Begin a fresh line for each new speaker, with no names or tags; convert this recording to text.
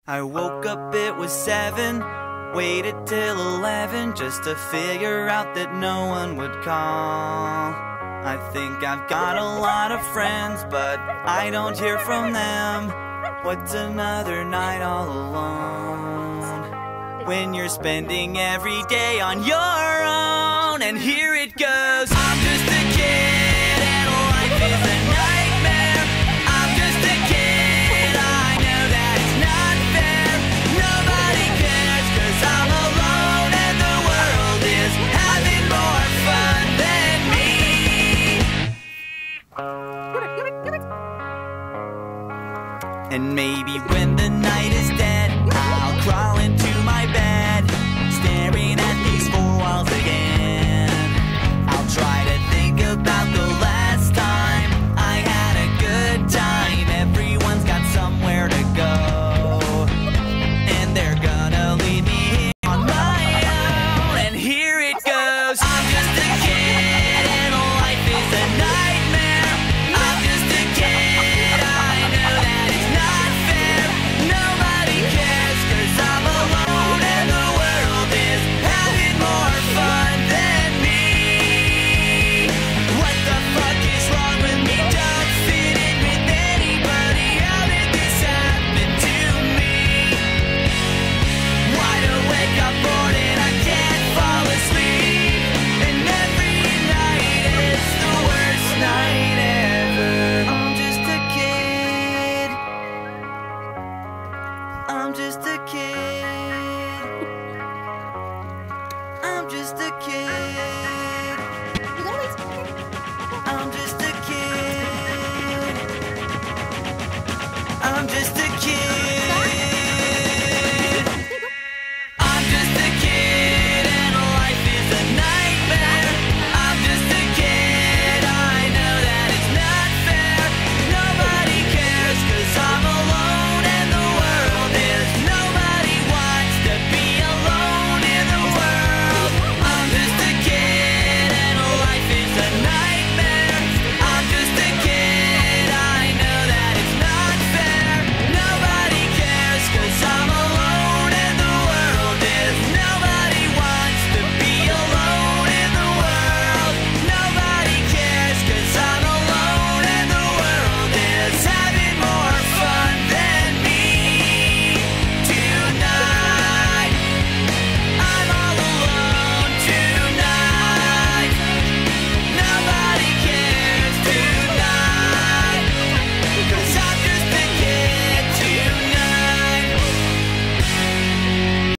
I woke up, it was 7, waited till 11 just to figure out that no one would call. I think I've got a lot of friends, but I don't hear from them. What's another night all alone? When you're spending every day on your own, and here it goes. I'm just a kid and life is a nightmare. I'm just a kid, I know that it's not fair. Nobody cares 'cause I'm alone and the world is having more fun than me. And maybe when the night is dead, I'll crawl into my bed, staring at these four walls again. I'll try to think about the last time I had a good time. Everyone's got somewhere to go, and they're gonna leave me here on my own. And here it goes. I'm just a kid and life is a nightmare. I'm just a kid, I know that it's not fair. Nobody cares 'cause I'm alone and the world is having more fun than me. What the fuck is wrong with me? Don't fit in with anybody. How did this happen to me? Wide awake, I'm bored and I can't fall asleep. And every night is the worst night ever. I'm just a kid. I'm just a kid. I'm just a kid.